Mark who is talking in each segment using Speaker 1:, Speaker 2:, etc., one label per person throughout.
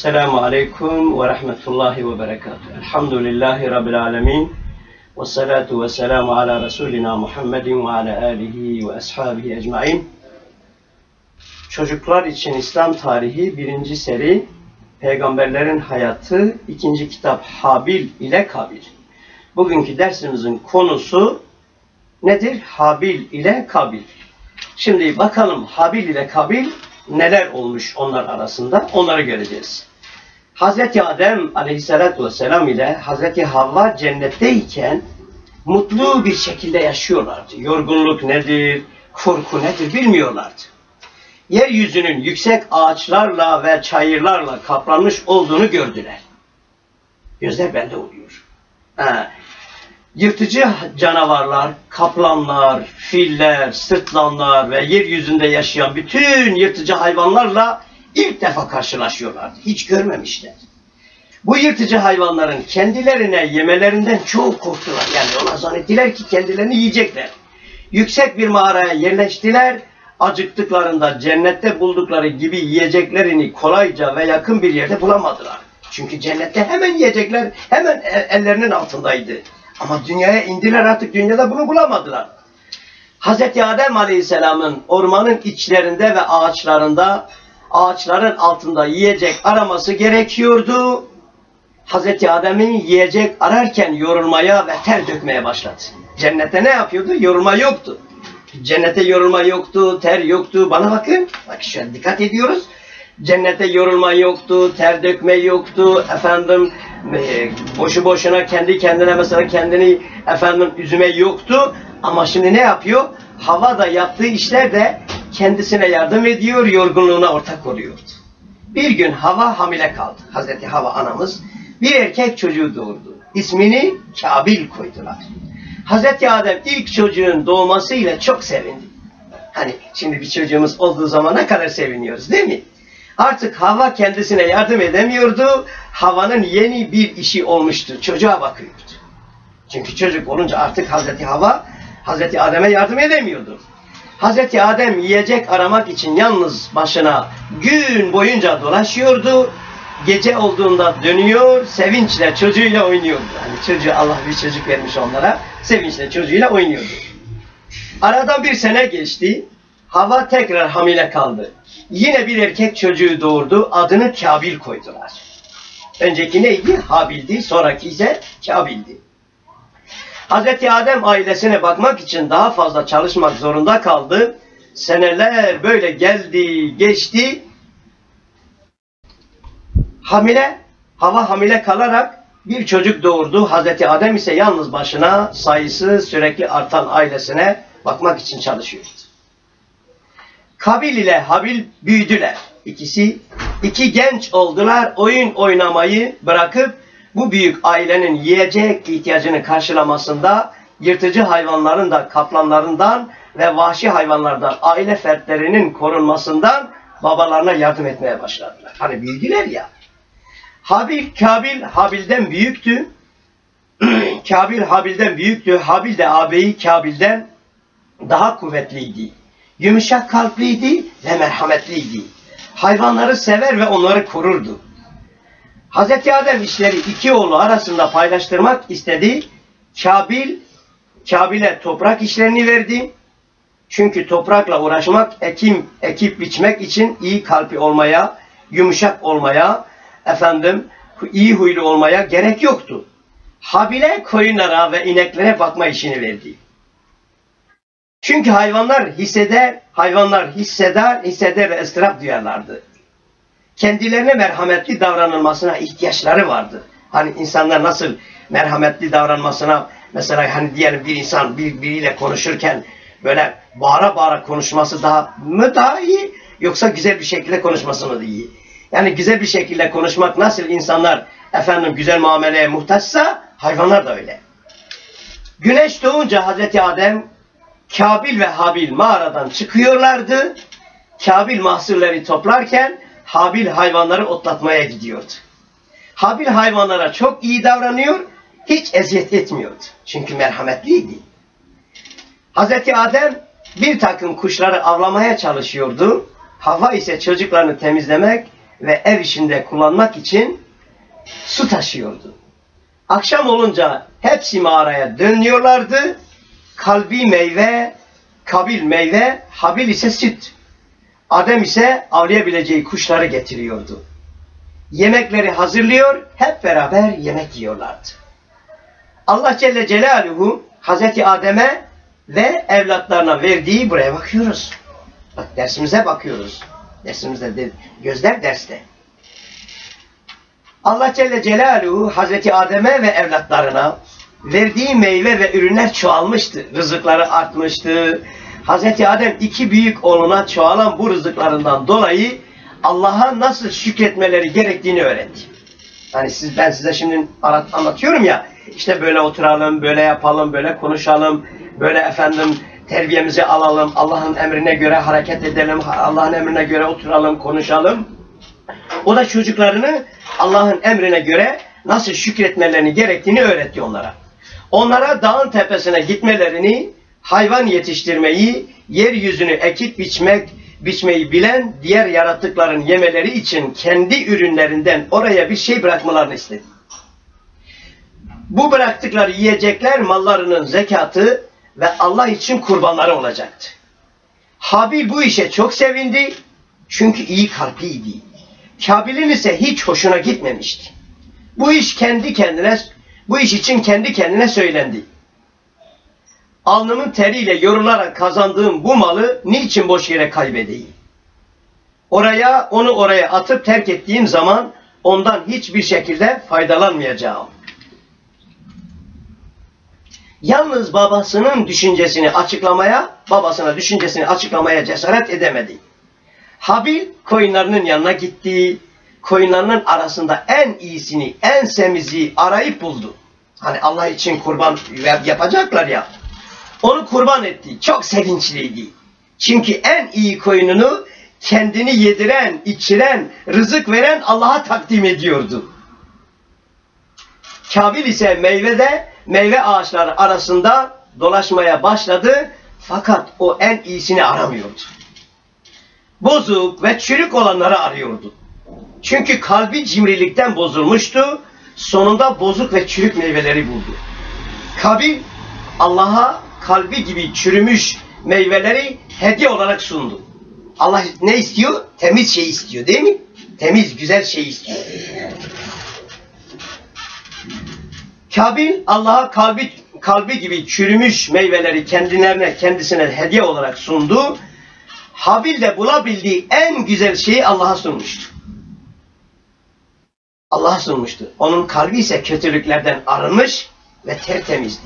Speaker 1: Esselamu Aleyküm ve Rahmetullahi ve Berekatuhu. Elhamdülillahi Rabbil Alemin. Ve salatu ve selamu ala Resulina Muhammedin ve ala alihi ve ashabihi ecmain. Çocuklar için İslam Tarihi 1. seri Peygamberlerin Hayatı 2. kitap Habil ile Kabil. Bugünkü dersimizin konusu nedir? Habil ile Kabil. Şimdi bakalım Habil ile Kabil neler olmuş onlar arasında, onları göreceğiz. Hazreti Adem aleyhissalatü vesselam ile Hazreti Havva cennetteyken mutlu bir şekilde yaşıyorlardı. Yorgunluk nedir, korku nedir bilmiyorlardı. Yeryüzünün yüksek ağaçlarla ve çayırlarla kaplanmış olduğunu gördüler. Gözler bende oluyor. Yırtıcı canavarlar, kaplanlar, filler, sırtlanlar ve yeryüzünde yaşayan bütün yırtıcı hayvanlarla ilk defa karşılaşıyorlardı. Hiç görmemişler. Bu yırtıcı hayvanların kendilerine yemelerinden çok korktular. Yani ona zannettiler ki kendilerini yiyecekler. Yüksek bir mağaraya yerleştiler. Acıktıklarında cennette buldukları gibi yiyeceklerini kolayca ve yakın bir yerde bulamadılar. Çünkü cennette hemen yiyecekler hemen ellerinin altındaydı. Ama dünyaya indiler, artık dünyada bunu bulamadılar. Hazreti Adem Aleyhisselam'ın ormanın içlerinde ve ağaçların altında yiyecek araması gerekiyordu. Hazreti Adem'in yiyecek ararken yorulmaya ve ter dökmeye başladı. Cennette ne yapıyordu? Yorulma yoktu. Cennette yorulma yoktu, ter yoktu. Bana bakın, bak şöyle dikkat ediyoruz. Cennette yorulma yoktu, ter dökme yoktu, boşu boşuna kendi kendine mesela kendini üzme yoktu. Ama şimdi ne yapıyor? Havva da yaptığı işler de kendisine yardım ediyor, yorgunluğuna ortak oluyordu. Bir gün Havva hamile kaldı. Hazreti Havva anamız bir erkek çocuğu doğurdu. İsmini Kabil koydular. Hazreti Adem ilk çocuğun doğmasıyla çok sevindi. Hani şimdi bir çocuğumuz olduğu zaman ne kadar seviniyoruz değil mi? Artık Havva kendisine yardım edemiyordu. Havva'nın yeni bir işi olmuştu. Çocuğa bakıyordu. Çünkü çocuk olunca artık Hazreti Havva, Hazreti Adem'e yardım edemiyordu. Hazreti Adem yiyecek aramak için yalnız başına gün boyunca dolaşıyordu. Gece olduğunda dönüyor, sevinçle çocuğuyla oynuyordu. Yani çocuğu, Allah bir çocuk vermiş onlara, sevinçle çocuğuyla oynuyordu. Aradan bir sene geçti. Havva tekrar hamile kaldı. Yine bir erkek çocuğu doğurdu. Adını Kabil koydular. Önceki neydi? Habil'di. Sonraki ise Kabil'di. Hazreti Adem ailesine bakmak için daha fazla çalışmak zorunda kaldı. Seneler böyle geldi, geçti. Havva hamile kalarak bir çocuk doğurdu. Hazreti Adem ise yalnız başına sayısı sürekli artan ailesine bakmak için çalışıyordu. Kabil ile Habil büyüdüler. İki genç oldular. Oyun oynamayı bırakıp bu büyük ailenin yiyecek ihtiyacını karşılamasında yırtıcı hayvanların da kaplanlarından ve vahşi hayvanlardan aile fertlerinin korunmasından babalarına yardım etmeye başladılar. Hani büyüdüler ya. Kabil Habil'den büyüktü. Kabil Habil'den büyüktü. Habil de ağabeyi Kabil'den daha kuvvetliydi. Yumuşak kalpliydi ve merhametliydi. Hayvanları sever ve onları korurdu. Hazreti Adem işleri iki oğlu arasında paylaştırmak istedi. Kabil'e toprak işlerini verdi. Çünkü toprakla uğraşmak, ekip biçmek için iyi kalpli olmaya, yumuşak olmaya, iyi huylu olmaya gerek yoktu. Habil'e koyunlara ve ineklere bakma işini verdi. Çünkü hayvanlar hisseder ve ıstırap duyarlardı. Kendilerine merhametli davranılmasına ihtiyaçları vardı. Hani insanlar nasıl merhametli davranmasına, mesela hani diyelim bir insan biriyle konuşurken böyle bağıra bağıra konuşması daha iyi, yoksa güzel bir şekilde konuşması mı iyi? Yani güzel bir şekilde konuşmak, nasıl insanlar güzel muameleye muhtaçsa hayvanlar da öyle. Güneş doğunca Hazreti Adem, Kabil ve Habil mağaradan çıkıyorlardı. Kabil mahsulleri toplarken Habil hayvanları otlatmaya gidiyordu. Habil hayvanlara çok iyi davranıyor, hiç eziyet etmiyordu. Çünkü merhametliydi. Hazreti Adem bir takım kuşları avlamaya çalışıyordu. Havva ise çocuklarını temizlemek ve ev işinde kullanmak için su taşıyordu. Akşam olunca hepsi mağaraya dönüyorlardı. Kalbi meyve, Kabil meyve, Habil ise süt. Adem ise avlayabileceği kuşları getiriyordu. Yemekleri hazırlıyor, hep beraber yemek yiyorlardı. Allah Celle Celaluhu Hazreti Adem'e ve evlatlarına verdiği, buraya bakıyoruz. Bak, dersimize bakıyoruz. Dersimizde de, gözler derste. Allah Celle Celaluhu Hazreti Adem'e ve evlatlarına verdiği meyve ve ürünler çoğalmıştı. Rızıkları artmıştı. Hazreti Adem iki büyük oğluna çoğalan bu rızıklarından dolayı Allah'a nasıl şükretmeleri gerektiğini öğretti. Hani ben size şimdi anlatıyorum ya, işte böyle oturalım, böyle yapalım, böyle konuşalım, böyle efendim terbiyemizi alalım, Allah'ın emrine göre hareket edelim, Allah'ın emrine göre oturalım, konuşalım. O da çocuklarını Allah'ın emrine göre nasıl şükretmelerini gerektiğini öğretti onlara. Onlara dağın tepesine gitmelerini, hayvan yetiştirmeyi, yeryüzünü ekip biçmeyi bilen diğer yaratıkların yemeleri için kendi ürünlerinden oraya bir şey bırakmalarını istedi. Bu bıraktıkları yiyecekler mallarının zekatı ve Allah için kurbanları olacaktı. Habil bu işe çok sevindi çünkü iyi kalpliydi. Kabil'in ise hiç hoşuna gitmemişti. Bu iş için kendi kendine söylendi. Alnımın teriyle yorularak kazandığım bu malı niçin boş yere kaybedeyim? Onu oraya atıp terk ettiğim zaman ondan hiçbir şekilde faydalanmayacağım. Yalnız babasına düşüncesini açıklamaya cesaret edemedi. Habil koyunlarının yanına gitti. Koyunlarının arasında en iyisini, en semizi arayıp buldu. Hani Allah için kurban yapacaklar ya. Onu kurban etti. Çok sevinçliydi. Çünkü en iyi koyununu kendini yediren, içiren, rızık veren Allah'a takdim ediyordu. Kabil ise meyve ağaçları arasında dolaşmaya başladı. Fakat o en iyisini aramıyordu. Bozuk ve çürük olanları arıyordu. Çünkü kalbi cimrilikten bozulmuştu. Sonunda bozuk ve çürük meyveleri buldu. Kabil Allah'a kalbi gibi çürümüş meyveleri hediye olarak sundu. Allah ne istiyor? Temiz şey istiyor, değil mi? Temiz, güzel şey istiyor. Kabil Allah'a kalbi gibi çürümüş meyveleri kendisine hediye olarak sundu. Habil de bulabildiği en güzel şeyi Allah'a sunmuştu. Allah'a sunmuştu. Onun kalbi ise kötülüklerden arınmış ve tertemizdi.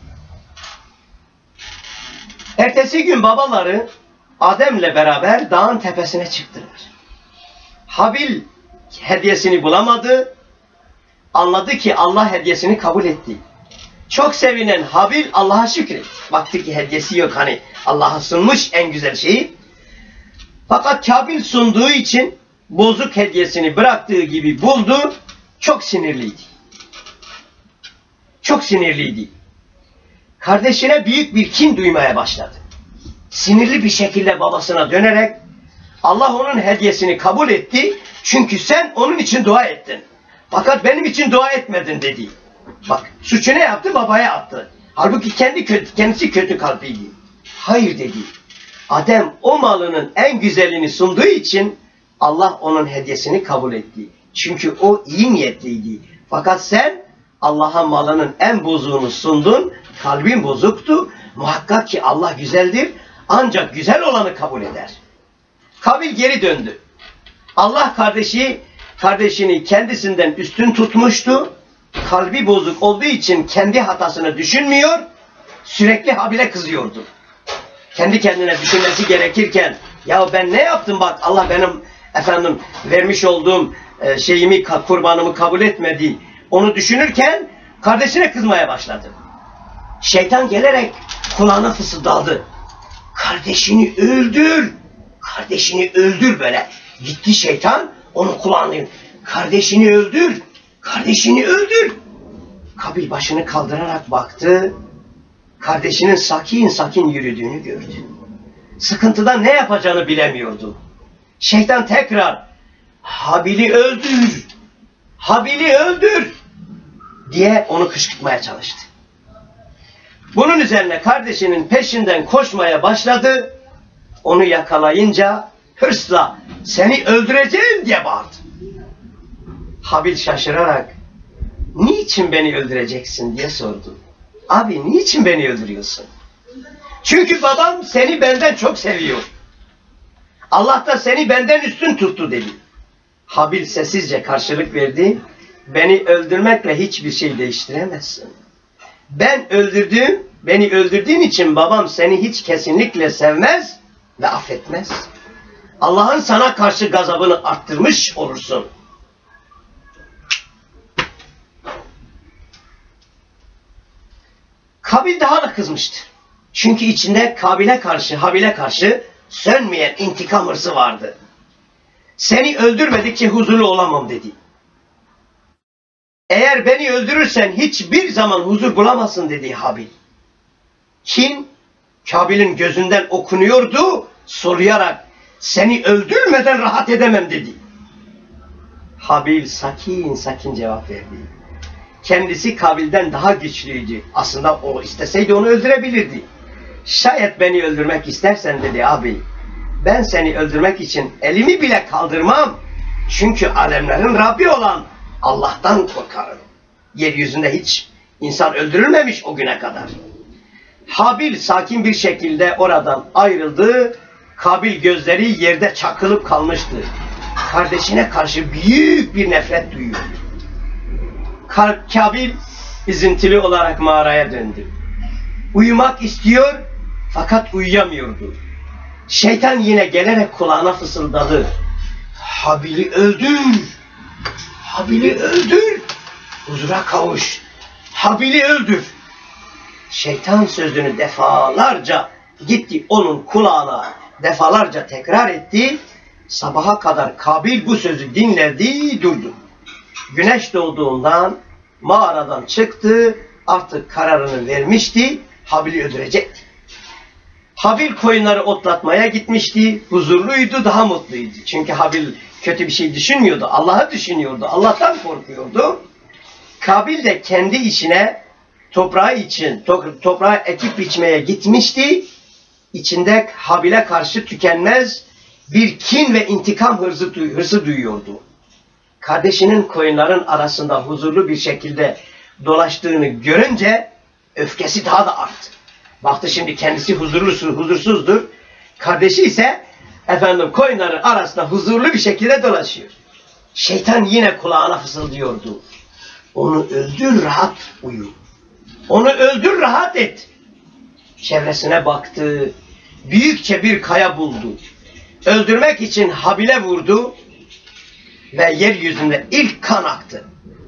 Speaker 1: Ertesi gün babaları Adem'le beraber dağın tepesine çıktılar. Habil hediyesini bulamadı. Anladı ki Allah hediyesini kabul etti. Çok sevinen Habil Allah'a şükretti. Baktı ki hediyesi yok, hani Allah'a sunmuş en güzel şeyi. Fakat Kabil sunduğu için bozuk hediyesini bıraktığı gibi buldu. Çok sinirliydi. Çok sinirliydi. Kardeşine büyük bir kin duymaya başladı. Sinirli bir şekilde babasına dönerek Allah onun hediyesini kabul etti. Çünkü sen onun için dua ettin. Fakat benim için dua etmedin dedi. Bak, suçu ne yaptı? Babaya attı. Halbuki kendisi kötü kalpliydi. Hayır dedi. Adem o malının en güzelini sunduğu için Allah onun hediyesini kabul etti. Çünkü o iyi niyetliydi. Fakat sen Allah'a malının en bozuğunu sundun. Kalbin bozuktu. Muhakkak ki Allah güzeldir. Ancak güzel olanı kabul eder. Kabil geri döndü. Allah kardeşini kendisinden üstün tutmuştu. Kalbi bozuk olduğu için kendi hatasını düşünmüyor. Sürekli Habil'e kızıyordu. Kendi kendine düşünmesi gerekirken, ya ben ne yaptım bak, Allah benim vermiş olduğum kurbanımı kabul etmedi. Onu düşünürken kardeşine kızmaya başladı. Şeytan gelerek kulağına fısıldadı. Kardeşini öldür. Kardeşini öldür böyle. Gitti şeytan onun kulağına. Kardeşini öldür. Kardeşini öldür. Kabil başını kaldırarak baktı. Kardeşinin sakin sakin yürüdüğünü gördü. Sıkıntıdan ne yapacağını bilemiyordu. Şeytan tekrar Habil'i öldür, Habil'i öldür diye onu kışkırtmaya çalıştı. Bunun üzerine kardeşinin peşinden koşmaya başladı. Onu yakalayınca hırsla seni öldüreceğim diye bağırdı. Habil şaşırarak niçin beni öldüreceksin diye sordu. Abi niçin beni öldürüyorsun? Çünkü babam seni benden çok seviyor. Allah da seni benden üstün tuttu dedi. Habil sessizce karşılık verdi. Beni öldürmekle hiçbir şey değiştiremezsin. Beni öldürdüğün için babam seni hiç kesinlikle sevmez ve affetmez. Allah'ın sana karşı gazabını arttırmış olursun. Kabil daha da kızmıştı. Çünkü içinde Habil'e karşı sönmeyen intikam hırsı vardı. Seni öldürmedikçe huzurlu olamam dedi. Eğer beni öldürürsen hiçbir zaman huzur bulamazsın dedi Habil. Kin Kabil'in gözünden okunuyordu, soruyarak seni öldürmeden rahat edemem dedi. Habil sakin sakin cevap verdi. Kendisi Kabil'den daha güçlüydü. Aslında o isteseydi onu öldürebilirdi. Şayet beni öldürmek istersen dedi abi, ben seni öldürmek için elimi bile kaldırmam. Çünkü alemlerin Rabbi olan Allah'tan korkarım. Yeryüzünde hiç insan öldürülmemiş o güne kadar. Habil sakin bir şekilde oradan ayrıldı. Kabil gözleri yerde çakılıp kalmıştı. Kardeşine karşı büyük bir nefret duyuyordu. Kabil üzüntülü olarak mağaraya döndü. Uyumak istiyor fakat uyuyamıyordu. Şeytan yine gelerek kulağına fısıldadı. Habil'i öldür! Habil'i öldür! Huzura kavuş! Habil'i öldür! Şeytan sözünü defalarca gitti onun kulağına defalarca tekrar etti. Sabaha kadar Kabil bu sözü dinledi, durdu. Güneş doğduğundan mağaradan çıktı, artık kararını vermişti, Habil'i öldürecekti. Habil koyunları otlatmaya gitmişti, huzurluydu, daha mutluydu. Çünkü Habil kötü bir şey düşünmüyordu, Allah'ı düşünüyordu, Allah'tan korkuyordu. Kabil de kendi işine, toprağı ekip biçmeye gitmişti. İçinde Habil'e karşı tükenmez bir kin ve intikam hırsı duyuyordu. Kardeşinin koyunların arasında huzurlu bir şekilde dolaştığını görünce öfkesi daha da arttı. Baktı şimdi kendisi huzursuzdur. Kardeşi ise koyunların arasında huzurlu bir şekilde dolaşıyor. Şeytan yine kulağına fısıldıyordu. Onu öldür, rahat uyu. Onu öldür, rahat et. Çevresine baktı. Büyükçe bir kaya buldu. Öldürmek için Habil'e vurdu. Ve yeryüzünde ilk kan aktı.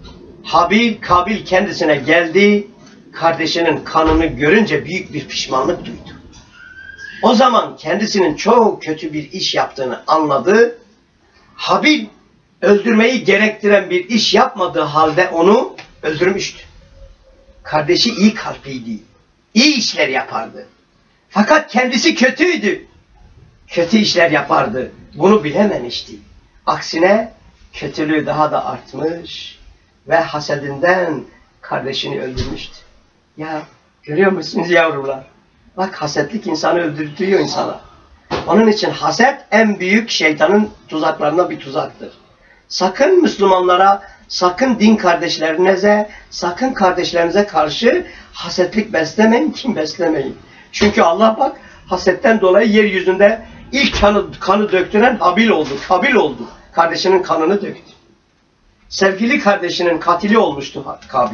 Speaker 1: Kabil kendisine geldi. Kardeşinin kanını görünce büyük bir pişmanlık duydu. O zaman kendisinin çok kötü bir iş yaptığını anladı. Habil öldürmeyi gerektiren bir iş yapmadığı halde onu öldürmüştü. Kardeşi iyi kalpliydi. İyi işler yapardı. Fakat kendisi kötüydü. Kötü işler yapardı. Bunu bilememişti. Aksine kötülüğü daha da artmış ve hasedinden kardeşini öldürmüştü. Ya görüyor musunuz yavrular? Bak hasetlik insanı öldürtüyor insana. Onun için haset en büyük şeytanın tuzaklarından bir tuzaktır. Sakın Müslümanlara, sakın din kardeşlerinize, sakın kardeşlerinize karşı hasetlik beslemeyin, kin beslemeyin. Çünkü Allah bak hasetten dolayı yeryüzünde ilk kanı döktüren Kabil oldu. Kardeşinin kanını döktü. Sevgili kardeşinin katili olmuştu Kabil.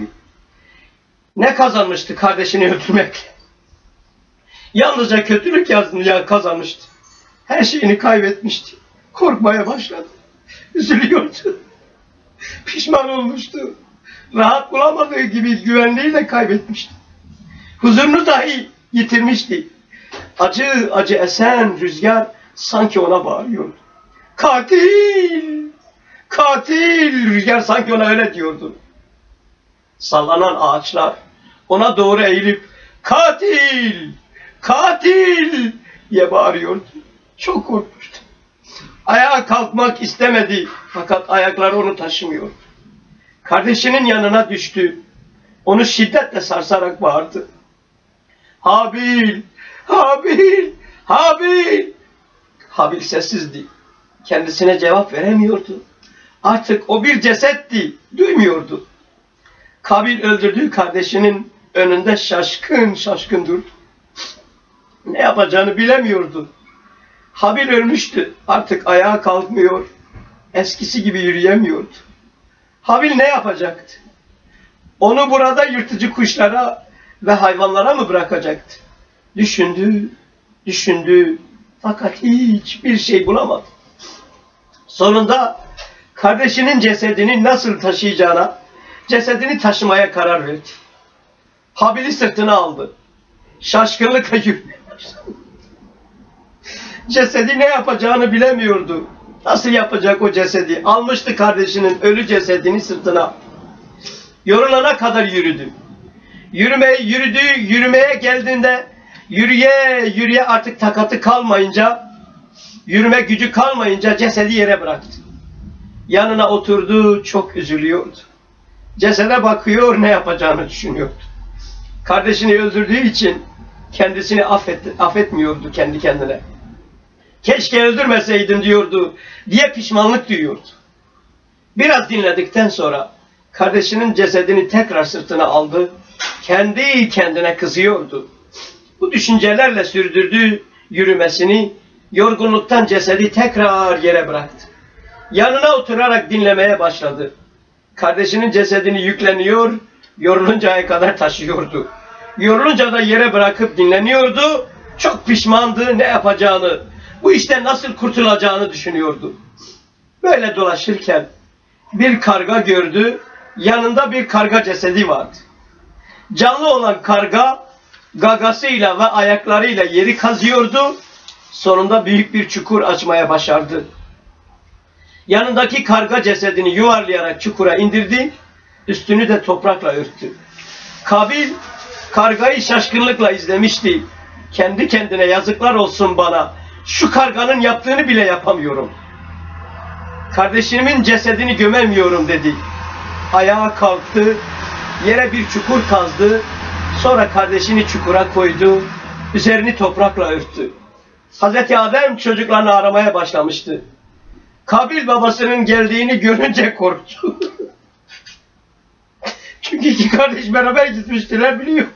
Speaker 1: Ne kazanmıştı kardeşini öldürmekle? Yalnızca kötülük kazanmıştı. Her şeyini kaybetmişti. Korkmaya başladı. Üzülüyordu. Pişman olmuştu. Rahat bulamadığı gibi güvenliği de kaybetmişti. Huzurunu dahi yitirmişti. Acı acı esen rüzgar sanki ona bağırıyordu. Katil! Katil! Rüzgar sanki ona öyle diyordu. Sallanan ağaçlar ona doğru eğilip katil! Katil! diye bağırıyordu. Çok korkmuştu. Ayağa kalkmak istemedi. Fakat ayakları onu taşımıyor. Kardeşinin yanına düştü. Onu şiddetle sarsarak bağırdı. Habil! Habil! Habil! Habil sessizdi. Kendisine cevap veremiyordu. Artık o bir cesetti. Duymuyordu. Kabil öldürdüğü kardeşinin önünde şaşkın şaşkın durdu. Ne yapacağını bilemiyordu. Habil ölmüştü. Artık ayağa kalkmıyor. Eskisi gibi yürüyemiyordu. Habil ne yapacaktı? Onu burada yırtıcı kuşlara ve hayvanlara mı bırakacaktı? Düşündü, düşündü. Fakat hiçbir şey bulamadı. Sonunda kardeşinin cesedini nasıl taşıyacağına, cesedini taşımaya karar verdi. Habil'i sırtına aldı. Şaşkınlıkla yürümeye başladı. Cesedi ne yapacağını bilemiyordu. Nasıl yapacak o cesedi? Almıştı kardeşinin ölü cesedini sırtına. Yorulana kadar yürüdü. Yürümeye geldiğinde yürüye artık takatı kalmayınca, yürüme gücü kalmayınca cesedi yere bıraktı. Yanına oturdu, çok üzülüyordu. Cesede bakıyor, ne yapacağını düşünüyordu. Kardeşini öldürdüğü için kendisini affetmiyordu kendi kendine. Keşke öldürmeseydim diyordu diye pişmanlık duyuyordu. Biraz dinledikten sonra kardeşinin cesedini tekrar sırtına aldı. Kendi kendine kızıyordu. Bu düşüncelerle sürdürdüğü yürümesini, yorgunluktan cesedi tekrar yere bıraktı. Yanına oturarak dinlemeye başladı. Kardeşinin cesedini yükleniyor, yoruluncaya kadar taşıyordu. Yorulunca da yere bırakıp dinleniyordu. Çok pişmandı, ne yapacağını, bu işten nasıl kurtulacağını düşünüyordu. Böyle dolaşırken bir karga gördü, yanında bir karga cesedi vardı. Canlı olan karga gagasıyla ve ayaklarıyla yeri kazıyordu. Sonunda büyük bir çukur açmaya başardı. Yanındaki karga cesedini yuvarlayarak çukura indirdi, üstünü de toprakla örttü. Kabil kargayı şaşkınlıkla izlemişti. Kendi kendine yazıklar olsun bana, şu karganın yaptığını bile yapamıyorum. Kardeşimin cesedini gömemiyorum dedi. Ayağa kalktı, yere bir çukur kazdı, sonra kardeşini çukura koydu, üzerini toprakla örttü. Hazreti Adem çocuklarını aramaya başlamıştı. Kabil babasının geldiğini görünce korktu. Çünkü iki kardeş beraber gitmiştiler, biliyor.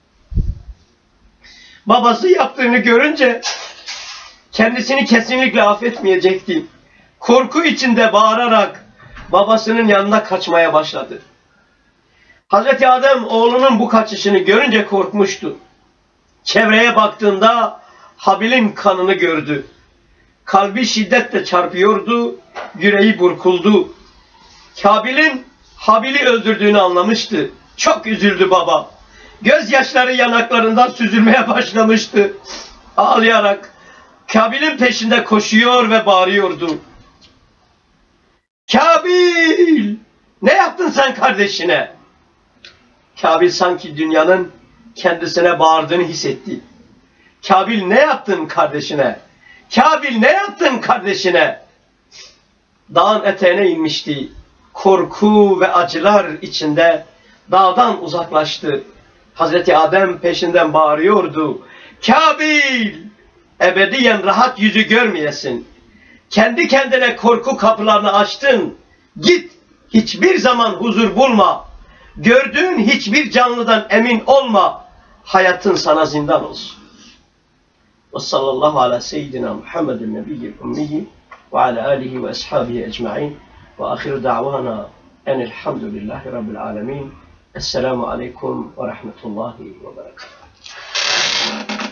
Speaker 1: Babası yaptığını görünce kendisini kesinlikle affetmeyecekti. Korku içinde bağırarak babasının yanına kaçmaya başladı. Hazreti Adem oğlunun bu kaçışını görünce korkmuştu. Çevreye baktığında Habil'in kanını gördü. Kalbi şiddetle çarpıyordu, yüreği burkuldu. Kabil'in Habil'i öldürdüğünü anlamıştı. Çok üzüldü baba. Gözyaşları yanaklarından süzülmeye başlamıştı. Ağlayarak Kabil'in peşinde koşuyor ve bağırıyordu. Kabil! Ne yaptın sen kardeşine? Kabil sanki dünyanın kendisine bağırdığını hissetti. Kabil ne yaptın kardeşine? Kabil ne yaptın kardeşine? Dağın eteğine inmişti. Korku ve acılar içinde dağdan uzaklaştı. Hazreti Adem peşinden bağırıyordu. Kabil! Ebediyen rahat yüzü görmeyesin. Kendi kendine korku kapılarını açtın. Git, hiçbir zaman huzur bulma. Gördüğün hiçbir canlıdan emin olma. Hayatın sana zindan olsun. Ve sallallahu ala seyyidina Muhammedin nebiyyil ummiyi ve ala alihi ve ashabihi ecma'in ve ahir da'vana enelhamdülillahi rabbil alemin. Esselamu aleyküm ve rahmetullahi ve berekatuhu.